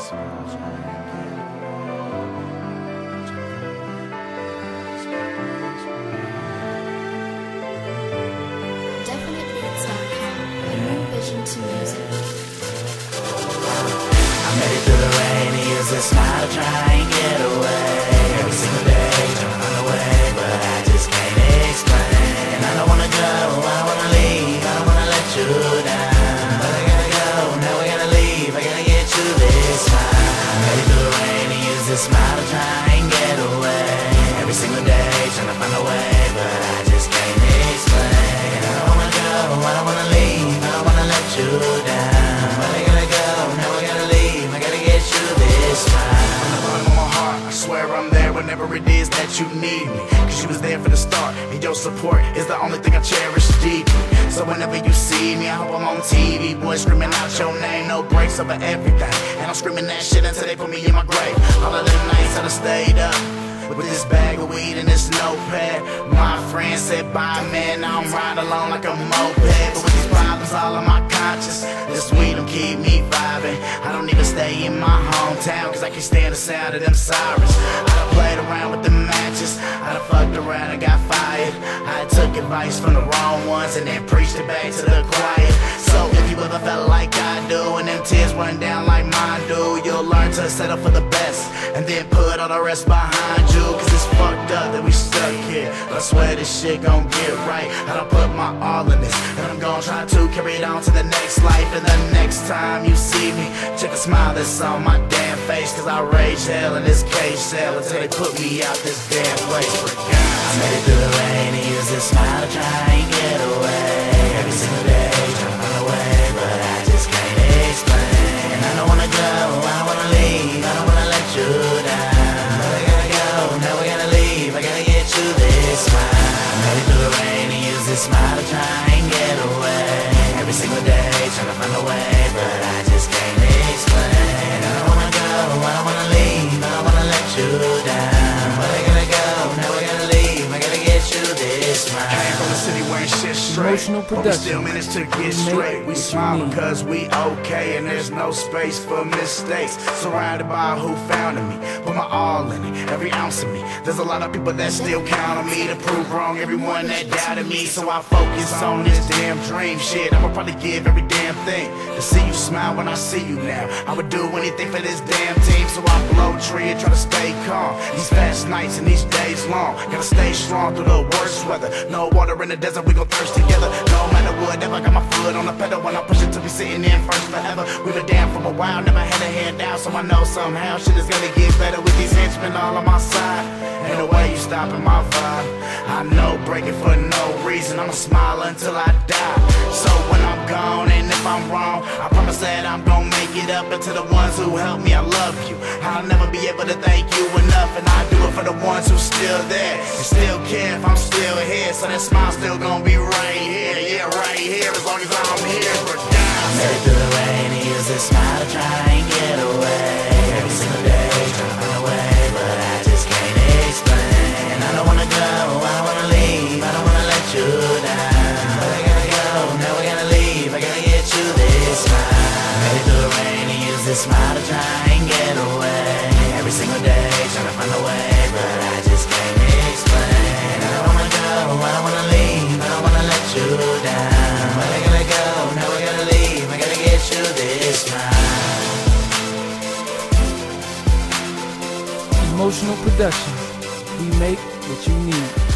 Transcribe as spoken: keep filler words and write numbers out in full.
To music. I made it through the rain, he used a smile to try and get away. Every single day, trying to find a way, but I just can't explain. I don't wanna go, I don't wanna leave, I don't wanna let you down. But I gotta go, now I gotta leave, I gotta get you this time. I made it through the rain, he used a smile to try and get away. Every single day, trying to find a way, but I just can't explain. I don't wanna go, I don't wanna leave, I don't wanna let you down. But I gotta go, now I gotta leave, I gotta get you this time. From the bottom of my heart, I swear I'm there whenever it is that you need me. Cause you was there for the start, and your support is the only thing I cherish deeply. So whenever you see me, I hope I'm on T V, boy, screaming out your name, no breaks over everything. And I'm screaming that shit until they put me in my grave. All of them nights I done stayed up with this bag of weed and this notepad. My friend said bye, man, now I'm riding along like a moped. But with these problems all on my conscience, this weed don't keep me vibing. I don't even stay in my hometown, cause I can't stand the sound of them sirens. I done played around with the matches, I done fucked around and got fired. I took advice from the wrong ones and then preached it back to the quiet. So if you ever felt like I do, and them tears run down like mine do, you'll learn to settle for the best, and then put all the rest behind you. Cause it's fucked up that we stuck here, but I swear this shit gon' get right. I done put my all in this, and I'm gon' try to carry it on to the next life. And the next time you see me, check the smile that's on my damn face. Cause I rage hell in this cage cell until they put me out this damn place. I made it through the rain, he used a smile to try and get away. Every single day, trying to find a way, but I just can't explain. I don't wanna go, I don't wanna leave, I don't wanna let you down. Now we gotta leave, I gotta get you this smile. I made it through the rain, he used his smile to try and get away. Every single day, trying to find a way, but I just can't explain. I don't wanna go, I don't wanna leave, I don't wanna let you down. But I gotta go, now we gotta leave, I gotta get you this smile. Came from the city where shit straight, Emotional but we still managed to get straight. We smile because we okay, and there's no space for mistakes. Surrounded by who founded me, put my all in it, every ounce of me. There's a lot of people that still count on me to prove wrong everyone that doubted me. So I focus on this damn dream shit. I'ma probably give every damn thing to see you smile when I see you now. I would do anything for this damn team, so I blow tree and try to stay calm. These fast nights and these days long, gotta stay strong through the worst weather. No water in the desert, we gon' thirst together. No matter what, never got my foot on the pedal when I push it to be sitting in first forever. We've been down from a while, never had a hand down, so I know somehow shit is gonna get better with these henchmen all on my side. Ain't no way you stopping my vibe. I know breaking for no reason, I'ma smile until I die. So when I'm gone and if I'm wrong, I promise that I'm gonna make it up. And to the ones who helped me, I love you. I'll never be able to thank you enough, and I do it for the ones who still there and still care if I'm still here. So that smile still gonna be right here, yeah, right here, as long as I'm here for I dying. made it through the rain, he used his smile to try and get away. Every single day, trying to find a way, but I just can't explain. I don't wanna go, I don't wanna leave, I don't wanna let you down. But I gotta go, now I gotta leave, I gotta get you this smile. I made it through the rain, he used his smile to try and get away. Every single day, trying to find a way, but I just can't explain. I don't wanna go, I don't wanna leave, I don't wanna let you down. But I gotta go, now I gotta leave, I gotta get you this smile. Emotional production. We make what you need.